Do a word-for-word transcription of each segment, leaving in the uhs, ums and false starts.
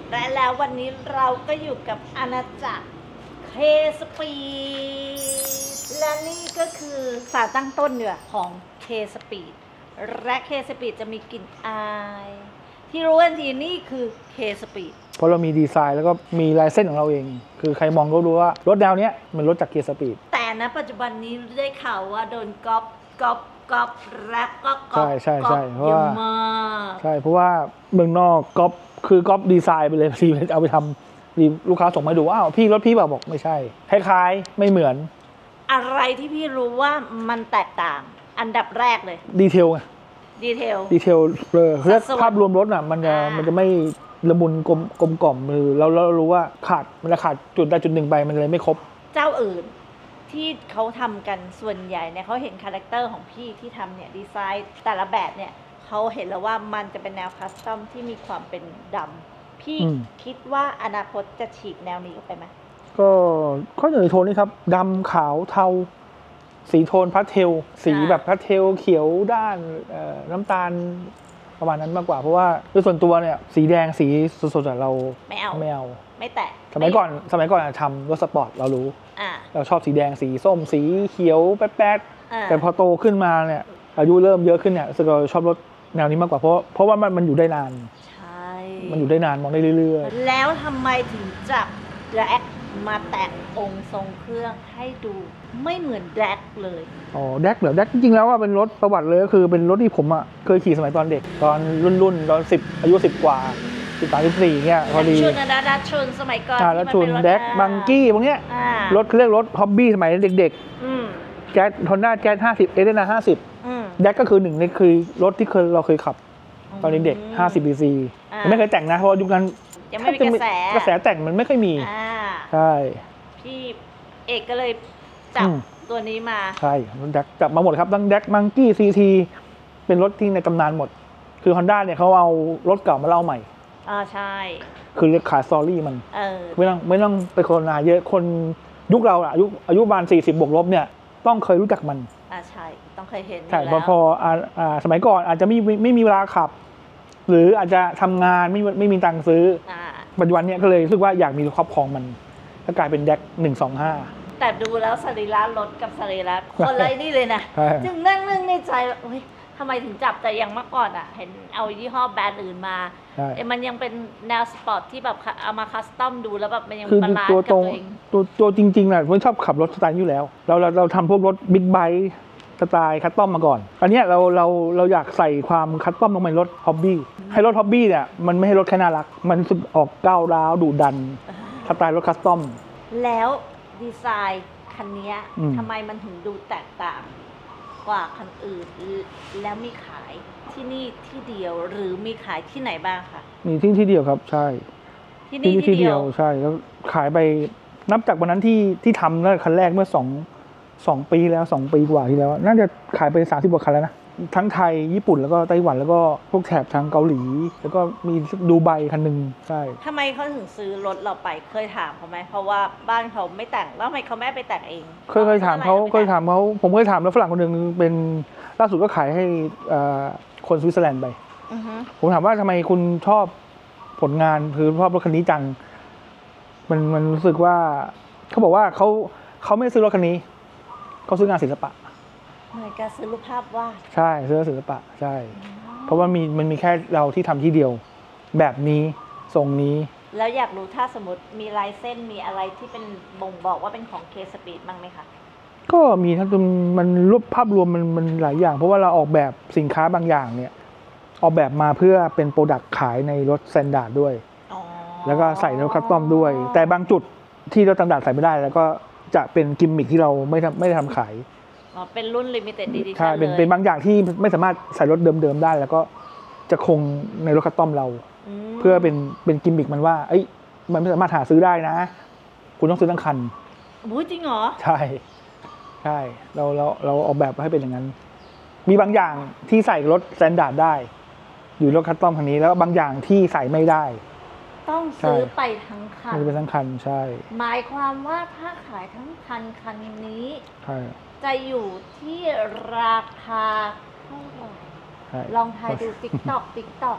และแล้ววันนี้เราก็อยู่กับอาณาจักรเคสปีดและนี่ก็คือสารตั้งต้นเนี่ยของเคสปีดและเคสปีดจะมีกลิ่นอายที่รู้กันทีนี่คือเคสปีดเพราะเรามีดีไซน์แล้วก็มีลายเส้นของเราเองคือใครมองก็รู้ว่ารถแนวเนี้ยมันรถจากเคสปีดแต่ณปัจจุบันนี้ได้ข่าวว่าโดนก๊อปก๊อปก๊อปและก็ก๊อปใช่ใช่ใช่เพราะเยว่าอะมากใช่เพราะว่าเมืองนอกก๊อปคือก๊อปดีไซน์ไปเลยทีเอาไปทำลูกค้าส่งมาดูอ้าวพี่รถพี่แบบบอกไม่ใช่คล้ายๆไม่เหมือนอะไรที่พี่รู้ว่ามันแตกต่างอันดับแรกเลยดีเทลไงดีเทลดีเทลเลยเรื่องภาพรวมรถอ่ะมันจะมันจะไม่ละมุนกลมกลมกล่อมมือเราเรารู้ว่าขาดมันจะขาดจุดใดจุดหนึ่งไปมันเลยไม่ครบเจ้าอื่นที่เขาทำกันส่วนใหญ่เนี่ยเขาเห็นคาแรคเตอร์ของพี่ที่ทำเนี่ยดีไซน์แต่ละแบบเนี่ยเขาเห็นแล้วว่ามันจะเป็นแนวคัสตอมที่มีความเป็นดำพี่คิดว่าอนาคตจะฉีกแนวนี้ออกไปไหมก็ข้อหนึ่งโทนนี้ครับดำขาวเทาสีโทนพาสเทลสีแบบพาสเทลเขียวด้านน้ำตาลประมาณนั้นมากกว่าเพราะว่าโดยส่วนตัวเนี่ยสีแดงสีสดๆเราไม่เอาไม่เอาไม่แตะสมัยก่อนสมัยก่อนทำรถสปอร์ตเรารู้เราชอบสีแดงสีส้มสีเขียวแป๊ดๆแต่พอโตขึ้นมาเนี่ยอายุเริ่มเยอะขึ้นเนี่ยรู้สึกเราชอบรถแนวนี้มากกว่าเพราะเพราะว่ามันมันอยู่ได้นานใช่มันอยู่ได้นานมองได้เรื่อยๆแล้วทำไมถึงจับแดร็กมาแต่งองค์ทรงเครื่องให้ดูไม่เหมือนแดร็กเลยอ๋อแดร็กเหรอแดร็กจริงๆแล้วว่าเป็นรถประวัติเลยก็คือเป็นรถที่ผมอ่ะเคยขี่สมัยตอนเด็กตอนรุ่นๆตอนสิบอายุสิบกว่าสิบสามสิบสี่เนี่ยพอดีชุนนะดัชชุนสมัยก่อนดัชชุนแดร็กบังกี้พวกเนี้ยรถเรียกรถฮ็อบบี้สมัยเด็กๆแจ๊สฮอนด้าแจ๊สห้าสิบเอเดนาห้าสิบแดร็กก็คือหนึ่งในคือรถที่เคยเราเคยขับตอนเด็กๆห้าสิบซีซีไม่เคยแต่งนะเพราะยุคนั้นยังไม่มีกระแสกระแสแต่งมันไม่ค่อยมีใช่พี่เอกก็เลยจับตัวนี้มาใช่แดกจับมาหมดครับทั้งแดกมังกี้ซีทีเป็นรถที่ในตำนานหมดคือ Honda เนี่ยเขาเอารถเก่ามาเล่าใหม่อ่าใช่คือเรียกขายสตอรี่มันเออไม่ต้องไม่ต้องไปโฆษณาเยอะคนยุคเราอะอายุอายุประมาณสี่สิบบวกลบเนี่ยต้องเคยรู้จักมันอ่าใช่ต้องเคยเห็นใช่พอพออ่าสมัยก่อนอาจจะไม่ไม่มีเวลาขับหรืออาจจะทำงานไม่ไม่มีตังค์ซื้อปัจจุบันเนี่ยก็เลยรู้สึกว่าอยากมีครอบครองมันก็กลายเป็นแดกหนึ่งสองห้าแต่ดูแล้วสรีระรถกับสรีระคนไรนี่เลยนะจึงนั่งนึงในใจว่าทำไมถึงจับแต่ยังเมื่อก่อนอ่ะเห็นเอายี่ห้อแบรนด์อื่นมาเอ้มันยังเป็นแนวสปอร์ตที่แบบเอามาคัสตอมดูแล้วแบบมันยังบาลานซ์กับตัวเองตัวตัวจริงๆน่ะผมชอบขับรถสไตล์อยู่แล้วเราเราเราทำพวกรถบิ๊กไบค์สไตล์คัสตอมมาก่อนอันนี้เราเราเราอยากใส่ความคัสตอมลงในรถฮ็อบบี้ให้รถฮ็อบบี้เนี่ยมันไม่ให้รถแค่น่ารักมันรู้สึกออกก้าวร้าวดุดันสไตล์รถคัสตอมแล้วดีไซน์คันนี้ทำไมมันถึงดูแตกต่างกว่าคันอื่นแล้วมีขายที่นี่ที่เดียวหรือมีขายที่ไหนบ้างคะมีที่ที่เดียวครับใช่ที่นี่ที่เดียวใช่แล้วขายไปนับจากวันนั้นที่ที่ทำแล้วคันแรกเมื่อสองสองปีแล้วสองปีกว่าที่แล้วน่าจะขายไปสามสิบกว่าคันแล้วนะทั้งไทยญี่ปุ่นแล้วก็ไต้หวันแล้วก็พวกแถบทางเกาหลีแล้วก็มีดูไบคันหนึ่งใช่ทำไมเขาถึงซื้อรถเราไปเคยถามเขาไหมเพราะว่าบ้านเขาไม่แต่งแล้วทำไมเขาไม่ไปแต่งเองเคยเคยถามเขาเคยถามเขาผมเคยถามแล้วฝรั่งคนหนึ่งเป็นล่าสุดก็ขายให้คนสวิตเซอร์แลนด์ไปผมถามว่าทำไมคุณชอบผลงานคือชอบรถคันนี้จังมันมันรู้สึกว่าเขาบอกว่าเขาเขาไม่ซื้อรถคันนี้เขาซื้องานศิลปะเหมือนกับซื้อรูปภาพวาดใช่ซื้อศิลปะใช่เพราะว่ามีมันมีแค่เราที่ทำที่เดียวแบบนี้ทรงนี้แล้วอยากรู้ถ้าสมมติมีลายเส้นมีอะไรที่เป็นบ่งบอกว่าเป็นของเคสปีดบ้างไหมคะก็มีทั้งมันรูปภาพรวมมันมันหลายอย่างเพราะว่าเราออกแบบสินค้าบางอย่างเนี่ยออกแบบมาเพื่อเป็นโปรดักต์ขายในรถสแตนดาร์ดด้วยแล้วก็ใส่ในรถคัสตอมด้วยแต่บางจุดที่รถสแตนดาร์ดใส่ไม่ได้แล้วก็จะเป็นกิมมิคที่เราไม่ทำไม่ได้ทำขายอ๋อเป็นรุ่น limited edition ใช่เป็นเป็นบางอย่างที่ไม่สามารถใส่รถเดิมๆได้แล้วก็จะคงในรถคัสตอมเราเพื่อเป็นเป็นกิมมิคมันว่าเอ้ยมันไม่สามารถหาซื้อได้นะคุณต้องซื้อทั้งคันโอ้จริงเหรอใช่ใช่เราเราเราออกแบบให้เป็นอย่างนั้นมีบางอย่างที่ใส่รถสแตนดาร์ดได้อยู่รถคัสตอมคันนี้แล้วบางอย่างที่ใส่ไม่ได้ต้องซื้อไปทั้งคันมันจะเป็นทั้งคันใช่หมายความว่าถ้าขายทั้งคันคันนี้ใช่จะอยู่ที่ราคาเท่าไหร่ลองทายดู ติ๊กต็อก ติ๊กต็อก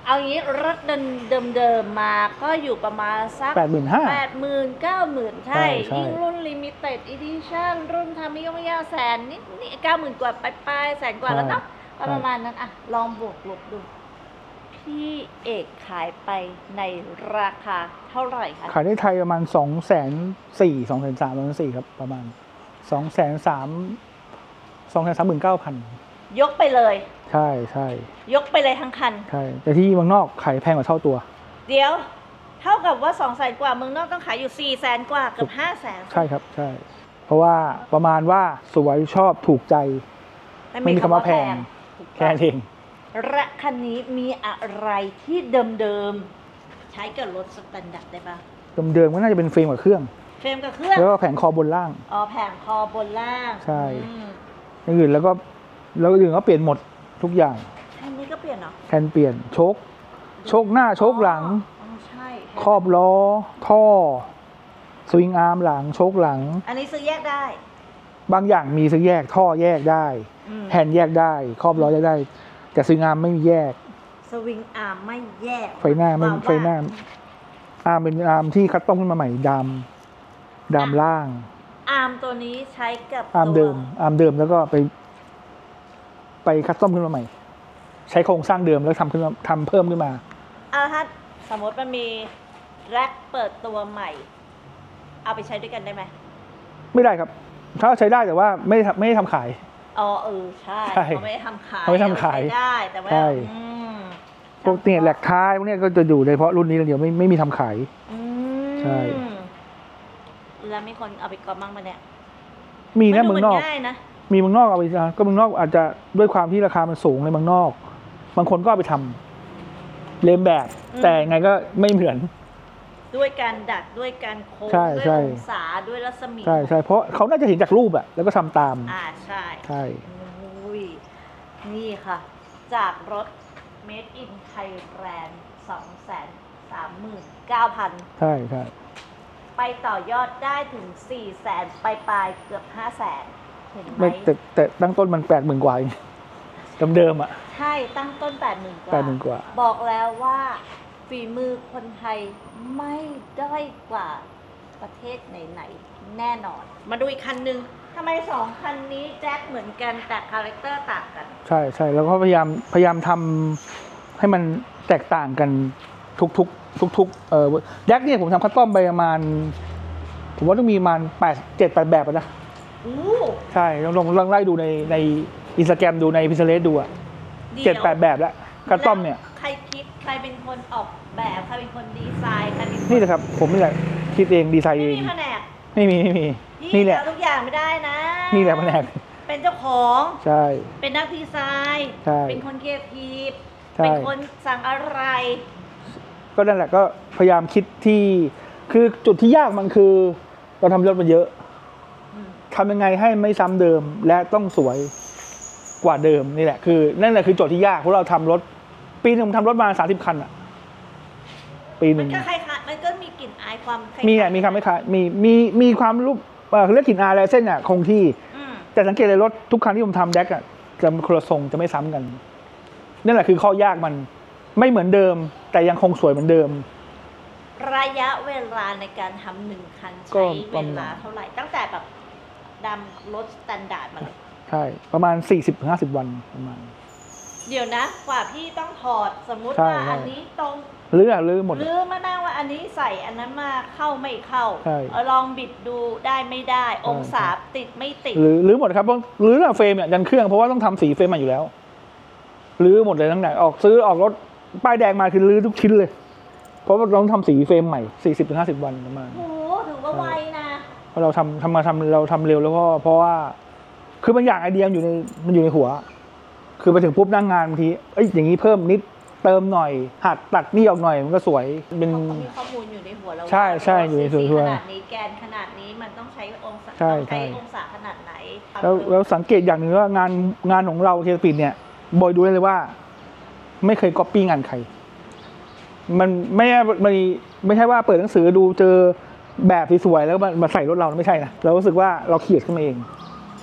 เอางี้รถเดิมๆมาก็อยู่ประมาณสักแปดหมื่นห้าแปดหมื่นเก้าหมื่นใช่ใช่ใช่ยิ่งรุ่นลิมิเต็ดอีดิชั่นรุ่นทามิโยมิยาแสนนิดนี่เก้าหมื่นกว่าปลายๆแสนกว่าแล้วเนาะก็ประมาณนั้นอะลองบวกลบดู พี่เอกขายไปในราคาเท่าไหร่คะขายในไทยประมาณสองแสนสี่สองแสนสามประมาณสี่ครับประมาณสองแสนสามสองแสนสามหมื่นเก้าพันยกไปเลยใช่ใช่ยกไปเลยทั้งคันใช่แต่ที่เมืองนอกขายแพงกว่าเท่าตัวเดี๋ยว เท่ากับว่าสองแสนกว่าเมืองนอกต้องขายอยู่สี่แสนกว่าเกือบห้าแสนใช่ครับใช่เพราะว่าประมาณว่าสวยชอบถูกใจไม่มีคำว่าแพงแค่นั้นเองและคันนี้มีอะไรที่เดิมๆใช้กับรถสแตนดาร์ดได้ปะเดิมๆก็น่าจะเป็นเฟรมกับเครื่องเฟรมกับเครื่องแล้วก็แผงคอบนล่างอ๋อแผงคอบนล่างใช่อืมอย่างอื่นแล้วก็แล้วอื่นก็เปลี่ยนหมดทุกอย่างคันนี้ก็เปลี่ยนเหรอแทนเปลี่ยนโชคโชคหน้าโชคหลังอ๋อใช่ครอบล้อ ท่อ สวิงอาร์มหลัง โชคหลังอันนี้ซื้อแยกได้บางอย่างมีซื้อแยก ท่อแยกได้อืมแฮนด์แยกได้ ครอบล้อแยกได้ แต่สวิงอาร์มไม่มีแยกสวิงอาร์มไม่แยกไฟหน้าไม่ว่ไฟหน้า อาร์มเป็นอาร์มที่คัสตอมขึ้นมาใหม่ดำดำล่างอาร์มตัวนี้ใช้กับอาร์มตัวเดิม อาร์มเดิมแล้วก็ไป ไปคัสตอมขึ้นมาใหม่ ใช้โครงสร้างเดิมแล้วทำขึ้นมาทำเพิ่มขึ้นมาอ่าถ้าสมมติมันมีแร็คเปิดตัวใหม่ เอาไปใช้ด้วยกันได้ไหมไม่ได้ครับ ถ้าใช้ได้แต่ว่าไม่ได้ทำไม่ได้ทำขายอ๋อเออใช่ใช่เขาไม่ได้ทำขายเขาไม่ทำขายเอไปใช้ได้แต่ว่าใช่อืมพวกเนี่ยแหลกท้ายพวกเนี้ยก็จะอยู่ในเฉพาะรุ่นนี้เดียวไม่ไม่มีทำขายอืมใช่แล้วมีคนเอาไปกอบบ้างปะเนี่ยมีนะดูเมืองนอกง่ายนะมีเมืองนอกเอาไปก็เมืองนอกอาจจะด้วยความที่ราคามันสูงในเมืองนอก บางคนก็เอาไปทำเลียนแบบ แต่ยังไงก็ไม่เหมือนด้วยการดัดด้วยการโค้งใช่ด้วยใช่องศาด้วยรัศมีใช่ใช่เพราะเขาน่าจะเห็นจากรูปอะแล้วก็ทำตามอ่าใช่ใช่อุ้ยนี่ค่ะ จากรถ Made in Thailand สองแสนสามหมื่นเก้าพันใช่ใช่ไปต่อยอดได้ถึง สี่แสนปลายปลายๆเกือบ ห้าแสนเห็นไหมไม่แต่แต่ตั้งต้นมันแปดหมื่นกว่าเองเดิมๆอะใช่ตั้งต้น แปดหมื่น กว่าแปดหมื่นกว่าบอกแล้วว่าฝีมือคนไทยไม่ด้อยกว่าประเทศไหนๆแน่นอน มาดูอีกคันหนึ่งทำไมสองคันนี้แจ็คเหมือนกันแต่คาแรคเตอร์ต่างกันใช่ใช่แล้วก็พยายามพยายามทำให้มันแตกต่างกันทุกทุกทุกทุกๆเออแดกเนี่ยผมทำคัสตอมไปประมาณผมว่าต้องมีประมาณแปดเจ็ดแปดแบบอะนะอู้ใช่ลองลองลองไล่ดูในในอินสตาแกรมดูในพิเซเลสดูอะเจ็ดแปดแบบแล้วคัสตอมเนี่ยใครคิดใครเป็นคนออกแบบใครเป็นคนดีไซน์ใครเป็นคนี่แหละครับ ผมนี่แหละคิดเองดีไซน์ไม่เองมีแผนกไม่มีไม่มีนี่นี่แหละเอาทุกอย่างไม่ได้นะนี่แหละแผนกเป็นเจ้าของใช่เป็นนักดีไซน์ใช่เป็นคนครีเอทีฟใช่เป็นคนสั่งอะไรก็นั่นแหละก็พยายามคิดที่คือจุดที่ยากมันคือ เราทำรถมันเยอะอืมทำยังไงให้ไม่ซ้ำเดิมและต้องสวยกว่าเดิมนี่แหละคือนั่นแหละคือโจทย์ที่ยากเพราะเราทำรถ ปีหนึ่งผมทำรถมาสามสิบคันอะปีหมันึ่นงก็คล้ายๆมันก็มีกลิ่นอายความล้ายๆมีอ่ะมีคำไม่ขายมีมีมีความรูปเอ่อเรียกกลิ่นอายอะไรเส้นอ่ะคงที่อืมแต่สังเกตเลยรถทุกคันที่ผมทำแดกอ่ะจะคนละทรงจะไม่ซ้ำกันนั่นแหละคือข้อยากมันไม่เหมือนเดิม แต่ยังคงสวยเหมือนเดิมระยะเวลาในการทำหนึ่งคันก็ใช้ปเวระมาณลาเท่าไหร่ ตั้งแต่แบบดำรถสแตนดาร์ดมาเลยใช่ประมาณ สี่สิบถึงห้าสิบ วันประมาณเดี๋ยวนะ กว่าพี่ต้องถอดสมมุติใช่ว่าใช่อันนี้ตรงหรืออ่ะหรือหมดหรือมานั่งว่าอันนี้ใส่อันนั้นมาเข้าไม่เข้าใช่เอาลองบิดดูได้ไม่ได้ องศาติดไม่ติดหรือหรือหมดครับเพราะหรือเฟรมเนี่ยยันเครื่องเพราะว่าต้องทำสีเฟรมมาอยู่แล้วหรือหมดเลยทั้งไหนออกซื้อออกรถป้ายแดงมาคือรื้อทุกชิ้นเลย เพราะว่าเราต้องทำสีเฟรมใหม่ สี่สิบถึงห้าสิบ วันประมาณโอ้โหถือว่าไวนะเพราะเราทำทำมาทำเราทำเร็วแล้วก็เพราะว่า คือบางอย่างไอเดียมันอยู่ในมันอยู่ในหัว คือไปถึงปุ๊บนั่งงานบางทีเอ้ยอย่างนี้เพิ่มนิดเติมหน่อย หัดตัดนี่ออกหน่อยมันก็สวยเป็นเขามีข้อมูลอยู่ในหัวเราใช่ใช่อยู่ในส่วนขตัวนาดนี้แกนขนาดนี้มันต้องใช้องศาใช่ต้องใช้ใช่องศาขนาดไหนแล้วแล้วสังเกตอย่างหนึ่งว่างานงานของเราเทสปิดเนี่ยบอยดูได้เลยว่า ไม่เคยก๊อปปี้งานใคร มันไม่ไม่ไม่ใช่ว่าเปิดหนังสือดูเจอแบบสวยๆแล้วมามาใส่รถเราไม่ใช่นะเรารู้สึกว่าเราเขียนขึ้นมาเอง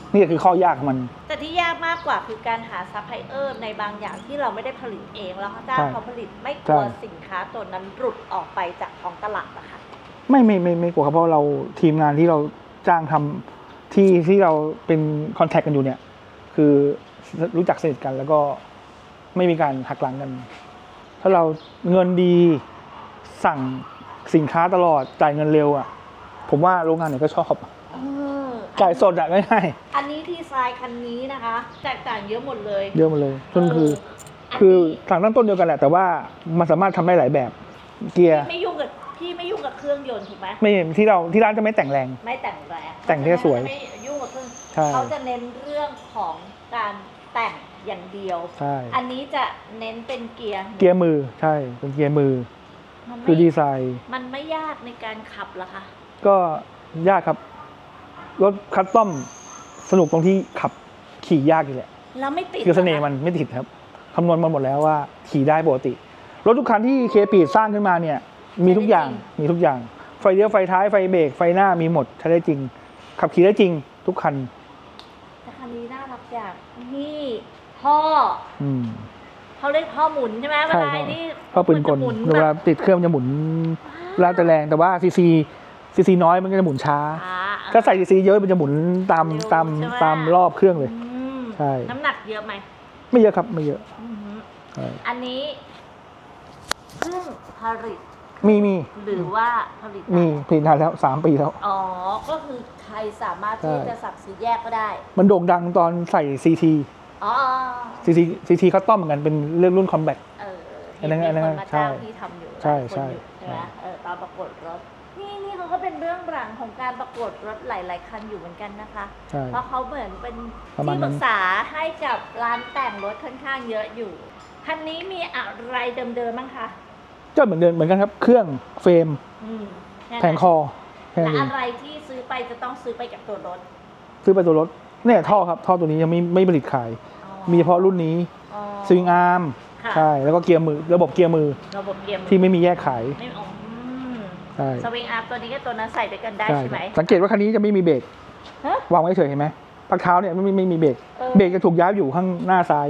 นี่คือข้อยากของมันแต่ที่ยากมากกว่าคือการหาซัพพลายเออร์ในบางอย่างที่เราไม่ได้ผลิตเองแล้วเขาจ้างเขาผลิตไม่กลัวสินค้าตัวนั้นหลุดออกไปจากท้องตลาดนะคะไม่ไม่ไม่ไม่กลัวครับเพราะเราทีมงานที่เราจ้างทำที่ที่เราเป็นคอนแทคกันอยู่เนี่ยคือรู้จักสนิทกันแล้วก็ไม่มีการหักหลังกัน ถ้าเราเงินดีสั่งสินค้าตลอดจ่ายเงินเร็วอ่ะผมว่าโรงงานไหนก็ชอบจ่ายสดอ่ะง่ายๆอันนี้ที่ทรายคันนี้นะคะแตกต่างเยอะหมดเลยเยอะหมดเลยจนคือคือสั่งตั้งต้นเดียวกันแหละแต่ว่ามันสามารถทำได้หลายแบบเกียร์ไม่ยุ่งกับพี่ไม่ยุ่งกับเครื่องยนต์ถูกไหมไม่ที่เราที่ร้านจะไม่แต่งแรงไม่แต่งแรงแต่งแค่สวยไม่ยุ่งกับเครื่องเขาจะเน้นเรื่องของการแต่งอย่างเดียวอันนี้จะเน้นเป็นเกียร์เกียร์มือใช่เป็นเกียร์มือคือดีไซน์มันไม่ยากในการขับหรอคะก็ยากครับรถคัสตอมสนุกตรงที่ขับขี่ยากนี่แหละแล้วไม่ติดคือเสน่ห์มันไม่ติดครับคำนวณมาหมดแล้วว่าขี่ได้ปกติรถทุกคันที่เคปีสร้างขึ้นมาเนี่ยมีทุกอย่างมีทุกอย่างไฟเลี้ยวไฟท้ายไฟเบรกไฟหน้ามีหมดใช้ได้จริงขับขี่ได้จริงทุกคันแต่คันนี้น่ารักอย่างนี่ท่อเขาเรียกท่อหมุนใช่ไหมเวลาที่ท่อปืนกลเวลาติดเครื่องจะหมุนเวลาจะแรงแต่ว่าซีซีซีซีน้อยมันก็จะหมุนช้าถ้าใส่ซีซีเยอะมันจะหมุนตามตามตามรอบเครื่องเลยใช่น้ำหนักเยอะไหมไม่เยอะครับไม่เยอะอันนี้เพิ่งผลิตมีมีหรือว่าผลิตมีผลิตนานแล้วสามปีแล้วอ๋อก็คือใครสามารถที่จะสั่งซื้อแยกก็ได้มันโด่งดังตอนใส่ซีทีอ๋อซีทีซีทีเขาต้อมเหมือนกันเป็นเรื่องรุ่นคอมแบทเอออันนั้นอันนั้นใช่ที่ทำอยู่ใช่ใช่ใช่ไหมเออตอนประกวดรถนี่นี่เขาก็เป็นเรื่องหลังของการประกวดรถหลายๆคันอยู่เหมือนกันนะคะเพราะเขาเหมือนเป็นที่ปรึกษาให้กับร้านแต่งรถค่อนข้างเยอะอยู่คันนี้มีอะไรเดิมๆบ้างคะก็เหมือนเดิมเหมือนกันครับเครื่องเฟรมแผงคอและอะไรที่ซื้อไปจะต้องซื้อไปกับตัวรถซื้อไปตัวรถเนี่ยท่อครับท่อตัวนี้ยังไม่ไม่ผลิตขายมีเฉพาะรุ่นนี้สวิงอาร์มใช่แล้วก็เกียร์มือระบบเกียร์มือระบบเกียร์มือที่ไม่มีแยกขายใช่สวิงอาร์มตัวนี้ก็ตัวนั้นใส่ไปกันได้ใช่ไหมสังเกตว่าคันนี้จะไม่มีเบรกวางไว้เฉยเห็นไหมพักเท้าเนี่ยไม่ไม่มีเบรกเบรกจะถูกย้ายอยู่ข้างหน้าซ้าย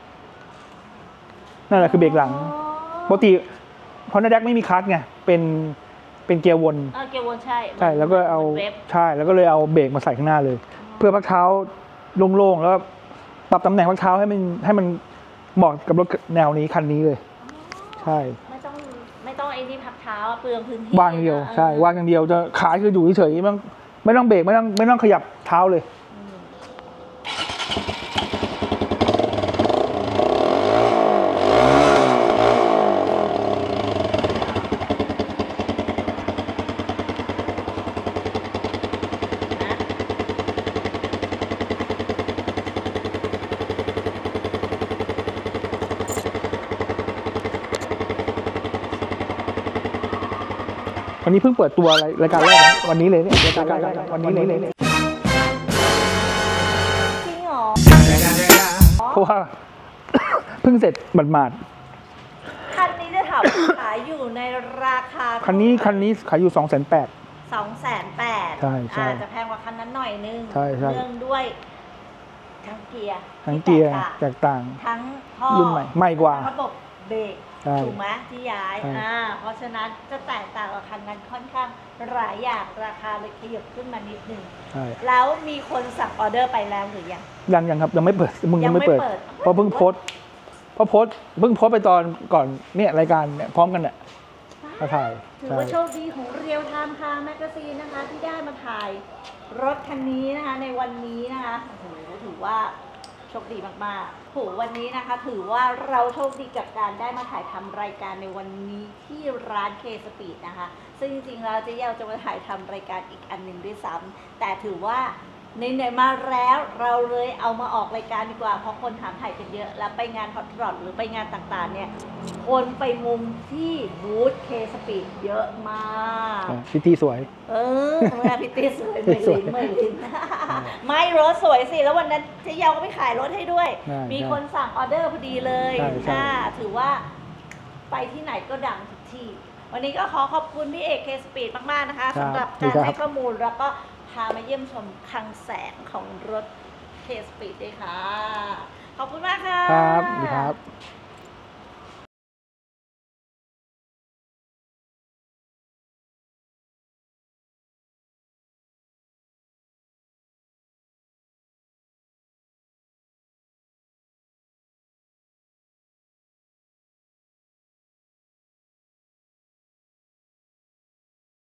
นั่นแหละคือเบรกหลังปกติเพราะนาแดกไม่มีคลัตช์ไงเป็นเป็นเกียร์วนเกียร์วนใช่ใช่แล้วก็เอาใช่แล้วก็เลยเอาเบรกมาใส่ข้างหน้าเลยเพื่อพักเท้าโล่งๆแล้วปรับตำแหน่งพักเท้าให้มันให้มันเหมาะกับรถแนวนี้คันนี้เลยใช่ไม่ต้องไม่ต้องไอ้นี่พักเท้าเปลืองพื้นที่วางอย่างเดียวใช่วางอย่างเดียวจะขายคืออยู่เฉยๆไม่ต้องไม่ต้องเบรกไม่ต้องไม่ต้องขยับเท้าเลยวันนี้เพิ่งเปิดตัวรายการแรกนะวันนี้เลยเนี่ยรายการแรกวันนี้เลยจริงเหรอเพราะว่าเพิ่งเสร็จหมาดๆคันนี้จะถามขายอยู่ในราคาคันนี้คันนี้ขายอยู่สองแสนแปดสองแสนแปดใช่ใช่จะแพงกว่าคันนั้นหน่อยนึงใช่ใช่เนื่องด้วยทั้งเกียร์ทั้งเกียร์แตกต่างทั้งท่อรุ่นใหม่ใหม่กว่าระบบเบรกถูกไหมที่ย้ายอ่าเพราะฉะนั้นจะแตกต่างกับคันนั้นค่อนข้างหลายอย่างราคาเลยขยับขึ้นมานิดนึงแล้วมีคนสั่งออเดอร์ไปแล้วหรือยังยังยังครับยังไม่เปิดมึงยังไม่เปิดเพราะเพิ่งโพสเพราะโพสเพิ่งโพสไปตอนก่อนเนี่ยรายการเนี่ยพร้อมกันเนี่ยมาถ่ายถือว่าโชคดีของเรียวไทม์คาร์แมกกาซีนนะคะที่ได้มาถ่ายรถคันนี้นะคะในวันนี้นะคะโอ้โหถือว่าโชคดีมากๆโหวันนี้นะคะถือว่าเราโชคดีกับการได้มาถ่ายทำรายการในวันนี้ที่ร้านเคสปีดนะคะซึ่งจริงๆแล้วเจ๊เยาจะมาถ่ายทำรายการอีกอันหนึ่งด้วยซ้ำแต่ถือว่าไหนๆมาแล้วเราเลยเอามาออกรายการดีกว่าเพราะคนถามถ่ายกันเยอะแล้วไปงานฮอตรอดหรือไปงานต่างๆเนี่ยคนไปมุมที่บูธเคสปีดเยอะมากพิตตี้สวยเออพิตตี้สวยไม่ลินไม่ลินไม่รถสวยสิแล้ววันนั้นเจ๊เยาก็ไปขายรถให้ด้วยมีคนสั่งออเดอร์พอดีเลยค่ะถือว่าไปที่ไหนก็ดังทุกที่วันนี้ก็ขอขอบคุณพี่เอกเคสปีดมากๆนะคะสำหรับการให้ข้อมูลแล้วก็พามาเยี่ยมชมคลังแสงของรถ K Speed ด้วยค่ะ ขอบคุณมากค่ะครับสวัสดีครับ